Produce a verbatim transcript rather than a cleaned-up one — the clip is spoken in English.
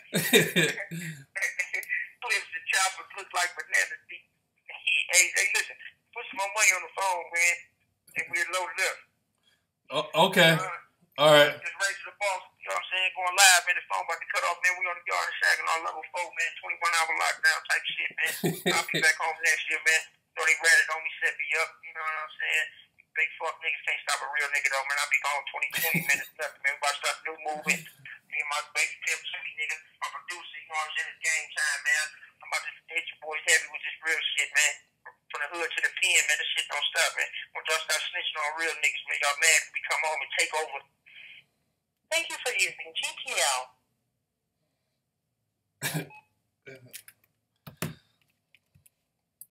Clips and choppers look like bananas. Hey, hey, listen, put some more money on the phone, man, and we're loaded up. Oh, okay. Uh, All right. Just raise the boss, you know what I'm saying? Going live, man. The phone about to cut off, man. We on the yard and shagging on level four, man. twenty-one hour lockdown type shit, man. I'll be back home next year, man. You know they ratted on me, set me up, you know what I'm saying? Big fuck niggas can't stop a real nigga though, man. I'll be gone twenty, twenty minutes left, man. We about to start a new movement. Me and my baby Tim Jimmy, nigga, my producer, you know what I'm saying? It's game time, man. I'm about to hit you boys heavy with this real shit, man. From the hood to the pen, man, this shit don't stop, man. Once y'all start snitching on real niggas, man, y'all mad when we come home and take over. Thank you for using G P L.